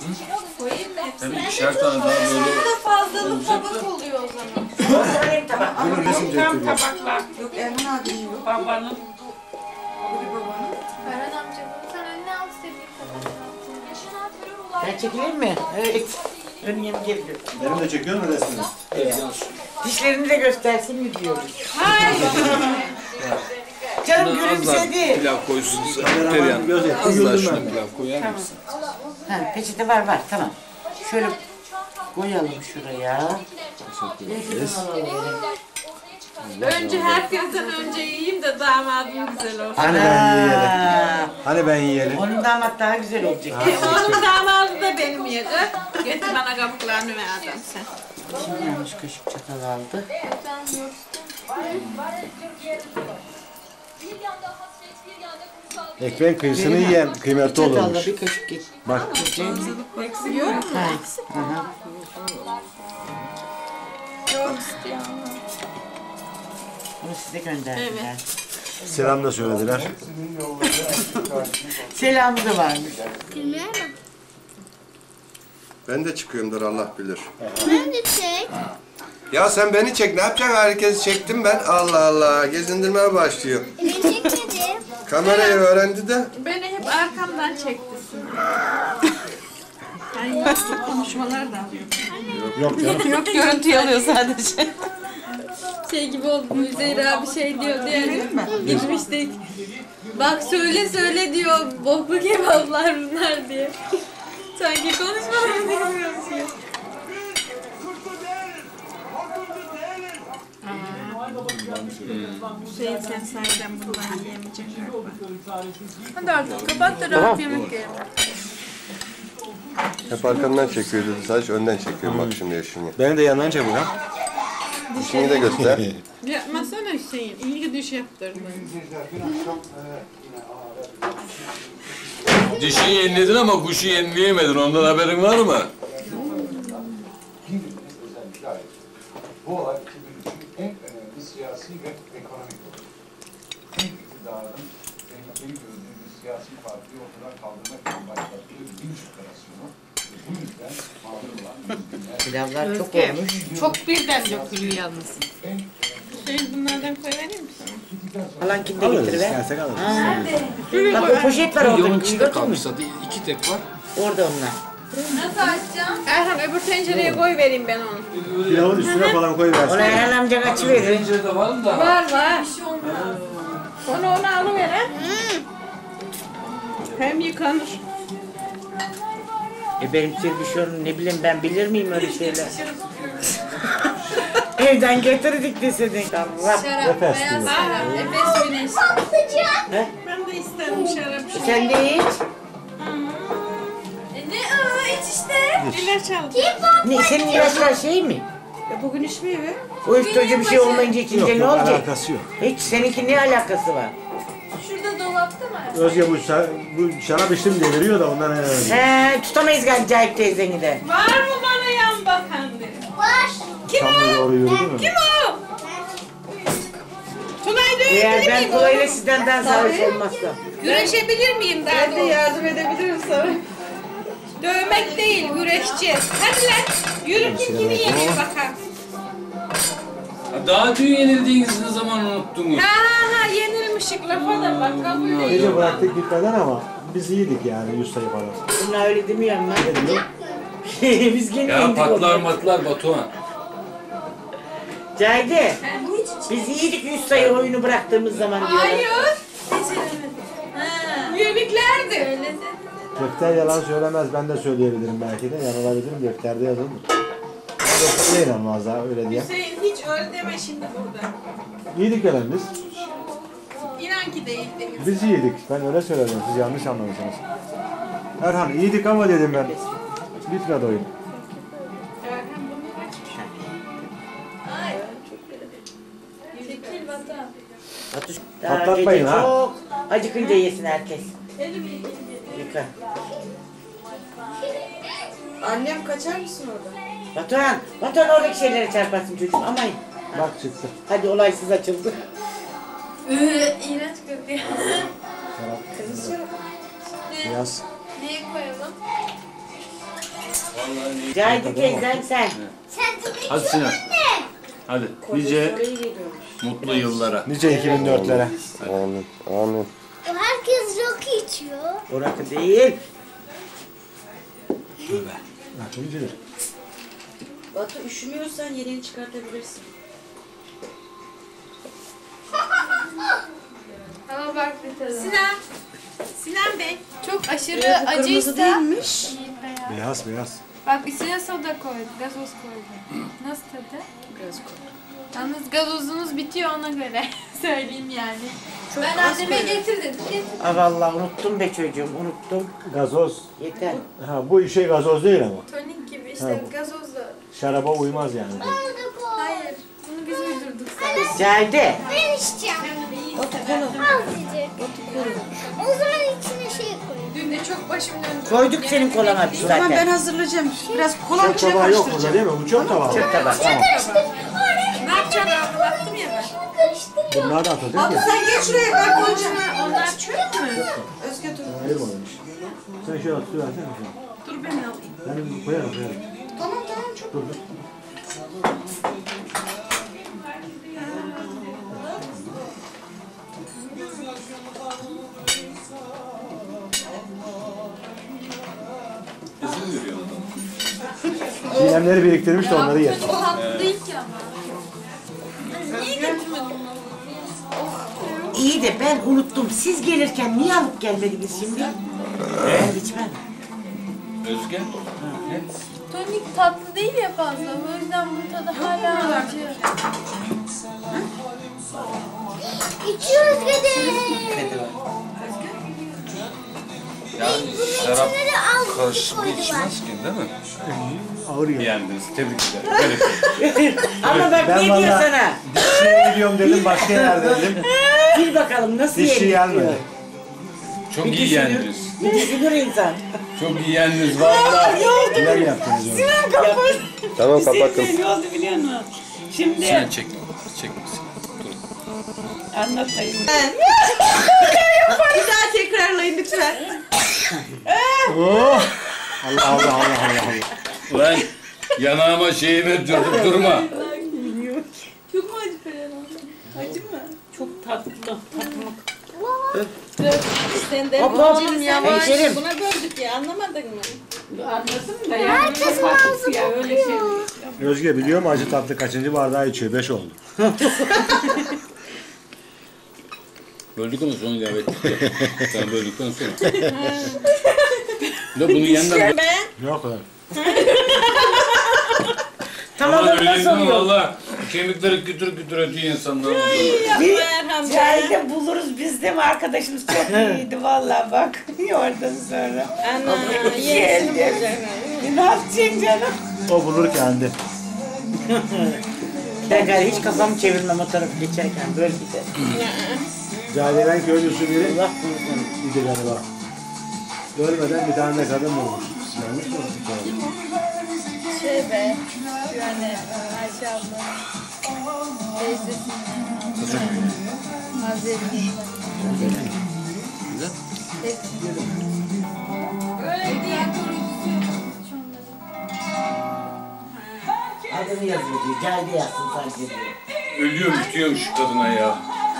Koyayım mı hepsini? Tabii ikişer tane daha böyle. Burada fazlalık tabak oluyor o zaman. Söyleyeyim tabak. Tam tabaklar. Yok Erhan abi yok. Babanın. Öbür babanın. Ferhan amca bunu sen önüne al istediğin kadar. Yaşanan terör olayları... Ben çekileyim mi? Evet. Önüme geliyor. Benim de çekiyor mu resmini? Dişlerini de göstersin mi diyoruz. Hayır. Canım gülümsedi. Pilav koysun. Kameraman göz etti, Az daha güldüm şuna ben. pilav koyar mısın? Ha, peçete var tamam. Şöyle koyalım şuraya. Önce herkesten önce yiyeyim de damadım güzel olsun. Hani ben yiyelim. Hani ben yiyelim. Onun damat daha güzel olacak. Onun damadı da benim yedi. Getir bana kabuklarını ver adam sen. Şimdi yanlış kaşık çatal aldı. Ekmeğin kıyısını yiyen kıymetli Çatalla olurmuş. bir kaşık git. Bak. Yok mu? Aha. Yok istiyorum. Bunu size gönderdiler. Evet. Selam da söylediler. Selamı da varmış. Ben de çıkıyorumdur Allah bilir. Ben de çek. Ya sen beni çek. Ne yapacaksın? Herkesi çektim ben. Allah Allah. Gezindirmeye başlıyor. Ben çekmedim. Kamerayı öğrendi de. Beni hep arkamdan çektisin. Ben yok konuşmalar da alıyorum. Yok canım. Yok görüntü alıyor sadece. Şey gibi oldu, Müzeyra bir şey diyor diye. Gitmiştik. Bak söyle diyor, boklu kebaplar bunlar diye. Sanki konuşmalarını dinliyormuş ya. Hüseyin sen sahiden bundan yiyemeyeceksin galiba. Hadi artık kapat da rahat yemek yiyelim. Hep arkamdan çekiyor dedi. Sadece önden çekiyorum. Bak şimdi yaşını. Beni de yandan çabuk ha. Dişini de göster. Yapmasana Hüseyin. İyi ki düş yaptırdın. Dişi yeniledin ama kuşu yenileyemedin. Ondan haberin var mı? Bu olay 2003'ün en önemli siyasi ve ekonomik olayı. Tüm iktidarın tehlikeli gördüğü bir siyasi partiyi ortadan kaldırmak için başlattığı bir linç operasyonu. Bu yüzden mağdur olan yüzler Pilavlar çok olmuş. Çok birden dökülüyor yalnız. Hüseyin bunlardan koyuvereyim mi sana? Alankini de Alırız getir be. istersek alırız. Bak o poşet var orada. Yolun içinde Gördün mü? kalmış zaten. 2 tek var. Orada onlar. Nasıl açacağım? Erhan öbür tencereye koy vereyim ben onu. Pilavın üstüne falan koyuversin. Ona Erhan amca açıverir. Tencerede var da. Var var. Bir şey olmaz. Onu alıver ha. Hem yıkanır. Benim bir şey olur, ne bileyim ben bilir miyim öyle şeyler? Evden getirdik deseydin. Allah. Şarap, beyaz şarap, Efes güneş. Ben de isterim şarap. Sen de iç. Ne iç işte. İlaç al. Ne, senin ilaçlar şey mi? Bugün içmiyor be. Uyuşturucu bir şey olmayınca Yok içince ne yok olacak? alakası yok. Hiç seninki ne alakası var? Şurada dolapta mı? Özge bu şarap içtim diye veriyor da ondan He, tutamayız galiba Cahit teyzeni de. Var mı bana yan bakan dedi. tam da doğru yürüdü mü? Kim o? Tunay dövüyor Eğer ben miyim? kolayla sizden sarhoş olmazsam. Güreşebilir miyim daha doğrusu? Yardım edebilirim sana. Dövmek değil, güreşeceğiz. Hadi lan, yürü kim yeniyor bakalım. Daha dün yenildiğinizi ne zaman unuttunuz? Ha yenilmişik lafa da bak kabul ediyor. Gece bıraktık gitmeden ama biz iyiydik yani 100 sayı falan. Bunlar öyle demiyor ama. Biz gene Ya indik patlar onları. matlar Batuhan. Cahide, biz iyiydik 100 sayı oyunu bıraktığımız zaman diyorlar. Hayır, Beceremedim. Ha. yeniklerdi. Öyle de. Defter yalan söylemez, ben de söyleyebilirim belki de, yanılabilirim, defterde yazılır. Defter de inanmaz daha öyle diye. Hüseyin hiç öyle deme şimdi burada. İyiydik gelen biz. İnan ki değildi. Biz iyiydik, ben öyle söyledim, siz yanlış anlamışsınız. Erhan iyiydik ama dedim ben. Bitmedi oyun. Erhan bunu açmış. Ay. Çekil Vatan. Atış. Daha Patlatmayın gece ha. çok acıkınca yesin herkes. Yıka. Annem kaçar mısın orada? Batuhan oradaki şeylere çarparsın çocuğum aman. Bak çıktı. Hadi olaysız açıldı. İğrenç kokuyor. Şarap. Beyaz. Neye koyalım? Cahide teyzen sen. Hadi Sinan. Hadi. Nice Oraya geliyormuş. mutlu yıllara. Nice 2004'lere. Amin. Amin. Herkes rakı içiyor. O rakı değil. Rakı içilir. Batu üşümüyorsan yerini çıkartabilirsin. Ama bak bir tadı. Sinan Bey. Çok aşırı Bu kırmızı acıysa. değilmiş. Beyaz beyaz. Bak içine soda koydu, gazoz koydu. Nasıl tadı? Biraz koy. Yalnız gazozunuz bitiyor ona göre. Söyleyeyim yani. Çok Ben az anneme koy. getir dedim. Getir. Aa vallahi unuttum be çocuğum unuttum. Gazoz. Yeter. Ha bu şey gazoz değil ama. Tonik gibi Ha, işte bu. gazozla. Şaraba uymaz yani. Hayır. Bunu biz uydurduk sadece. Cahide. Ben içeceğim. Azıcık. O zaman içine şey koyayım. Dün de çok başım döndü. Koyduk senin kolana bir Tamam ben zaten. hazırlayacağım. Biraz kola Çöp içine tabağı yok burada karıştıracağım. değil mi? Bu çöp tabağı. Çöp tabağı. Tamam. Ne yapacaksın abi? Baktım ya ben. Karıştırıyorum. Bunlar da atılacak Batu ya. sen geç şuraya ben koyacağım. Onlar çöp mü? Özge dur. Hayır mı öyle? Sen şöyle tutuversene. Dur ben alayım. Ben koyarım. Tamam çok. Dur dur. İzin veriyor adam. Çiğnemleri biriktirmiş de onları yer. Çocuk tatlı değil ki ama. Niye götürmedin? İyi de ben unuttum. Siz gelirken niye alıp gelmediniz şimdi? Ben içmem. Özge. Tonik tatlı değil ya fazla. O yüzden bunun tadı hala acı. İçiyoruz gede. Yani şarap İçine de az karışımı koydular. içmez ki değil mi? Ağır yiyor. Yendiniz. Tebrik ederim. Ama bak Ben ne diyor vallahi- sana? Dişçiye gidiyorum dedim başka yerde dedim. Bil bakalım nasıl Dişçi yendik gelmedi. diyor. Çok Bir iyi düşünür, yendiniz. bir düşünür insan. Çok iyi yendiniz vallahi. Güzel yaptınız onu. Tamam kapat kız. Ne oldu biliyor musun? Şimdi Sen çekme. Çekmesin. anlatayım. Bir daha tekrarlayın lütfen. Oh! Allah Allah Allah Allah Allah. Ulan yanağıma şeyime durma. Çok mu acı Ferhan? Çok tatlı. Sen de Hop hop. oğlum yavaş. Hemşerim. Buna böldük ya anlamadın mı? Herkes ağzı öyle şey. Özge biliyor mu acı tatlı kaçıncı bardağı içiyor? 5 oldu. Böldük ama sonra ilave ettik. Sen böldükten sonra. Da bunu yeniden... Yok lan. Tamam Öyle nasıl oluyor? valla kemikleri kütür kütür ötüyor insanlar. Cahide buluruz biz de mi arkadaşımız çok iyiydi vallahi bak. Oradan sonra. Ana Geldi. Ne yapacaksın canım? O bulur kendi. Ben gari hiç kafamı çevirmem o tarafı geçerken böyle giderim. Cahileren köylü usulü Allah korusun. idi galiba. Ölmeden bir tane de kadın bulmuş. Yanlış mı? Şey be. Yani Ayşe abla. Teyzesi. Hazreti. Öyle diye kurucusu. Adını yazıyor diyor. Cahide yazsın sadece diyor. Ölüyorum bitiyorum şu kadına ya.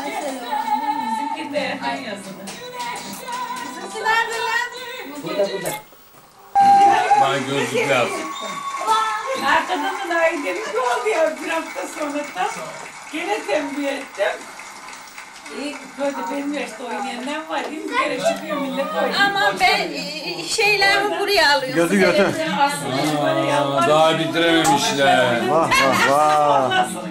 Burada burada. Bana gözlük lazım. Arkadan da dahi demiş ne oldu ya bir hafta sonra da gene tembih ettim. İyi böyle benim yaşta oynayanlar var değil mi? Bir kere çıkıyor millet oynuyor. Aman ben şeylerimi buraya alıyorum. Gözü götür. Aa, daha bitirememişler. Vah vah vah.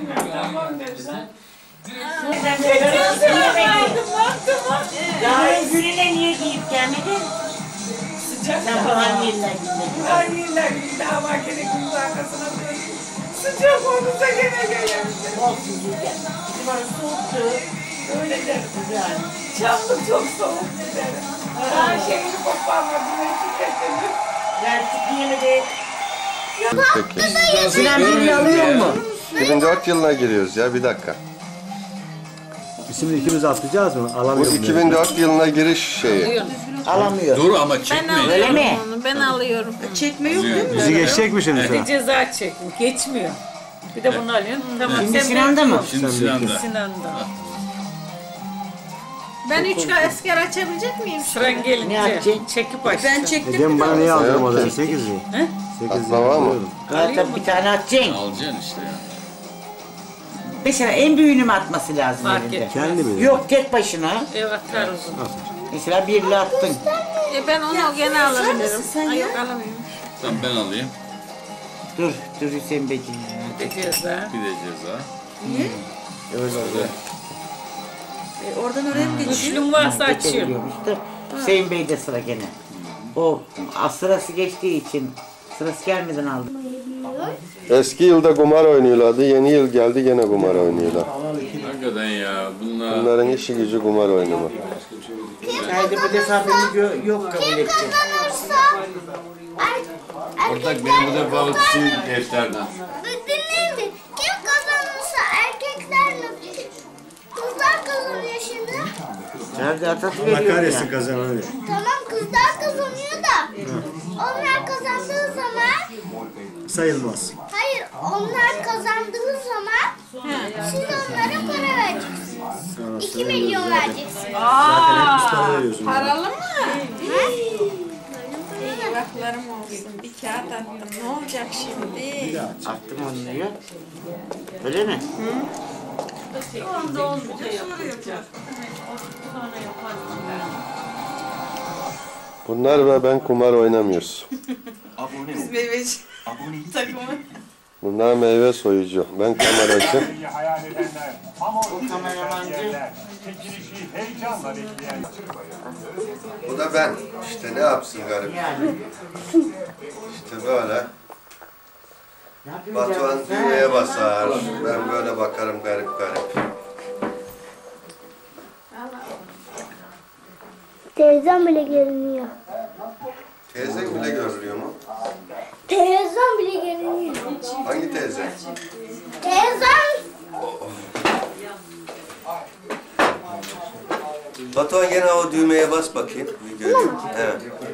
Daha gününe niye giyip gelmedin? Sıcak. Sen falan yerler gitmedin. Falan yerler gitmedin. Daha var gene günün arkasına dönüyor. Sıcak olursa gene gelebilir. Olsun gel. Bizim orası soğuktu. Öyle deriz yani. Çamlık çok soğuk derim. Daha şeyini koparmadım. Etiketini. Vertik yemedik. Peki. Sinan birini alıyor mu? 2004 yılına giriyoruz ya bir dakika. Şimdi ikimiz atlayacağız mı? Bu Alamıyorum. 2004 yılına giriş şeyi. Alamıyor. Dur ama çekme. Öyle mi? Ben alıyorum. Çekme yok değil mi? Bizi geçecek mi şimdi Bir sen? ceza çekmiyor. Geçmiyor. Bir de bunu alıyorsun. Tamam. Şimdi sen Sinan'da mı? Şimdi Sinan'da. Sinan'da. Ben 3 asker açabilecek miyim? Sıran gelince Ne yapacaksın? çekip açtın. Ben çektim. Ecem bana niye aldırmadın? Yok. 8 lira. He? 8 Atla var mı? Zaten bir tane atacaksın. Alacaksın işte ya. Mesela en büyüğünü mü atması lazım Fark elinde? etmez. Kendi mi? Yok tek başına. Ev atar uzun. Mesela birle attın. Ben onu gene alabilirim. Ay yok alamıyorum. Tamam ben alayım. Dur Hüseyin Beyciğim. Bir de ceza. Bir de ceza. Öyle oluyor. Oradan oraya mı geçiyor? Güçlüm varsa açıyorum. Geçebiliyormuştu. Hüseyin Bey'de sıra gene. O sırası geçtiği için sırası gelmeden aldı. Eski yılda kumar oynuyorlardı. Yeni yıl geldi gene kumar oynuyorlar. Hakikaten ya bunlar. Bunların işi gücü kumar oynamak. Haydi bu defa beni yok kabul etti. Kazanırsa Ortak benim bu defa ötüşüm defterden. dinleyin mi? Kim kazanırsa erkekler mi? Kızlar kazanıyor şimdi. Hadi atatı Allah veriyorum kahretsin ya. kazananı. Tamam kızlar kazanıyor da. Onlar kazandığı zaman Sayılmaz. hayır onlar kazandığı zaman siz onlara para vereceksiniz. 2 milyon vereceksiniz. Zaten hep para veriyorsun. Paralı mı? Eyvahlarım olsun. Bir kağıt attım. Ne olacak şimdi? Attım onu diyor. Öyle mi? Bunlar ve ben kumar oynamıyoruz. Biz meyveci takımı. Bunlar meyve soyucu. Ben kameracı. hayal edenler, ama o kameramancı. çekilişi heyecanla bekleyen. Bu da ben. İşte ne yapsın garip. Yani. İşte böyle. Ne yapayım Batuhan canım? düğmeye basar. Ben böyle bakarım garip garip. Teyzem bile görünüyor. Teyzen bile görülüyor mu? Teyzem bile görünüyor. Hangi teyze? Teyzem. Batuhan gene o düğmeye bas bakayım. Bir göreyim. Evet.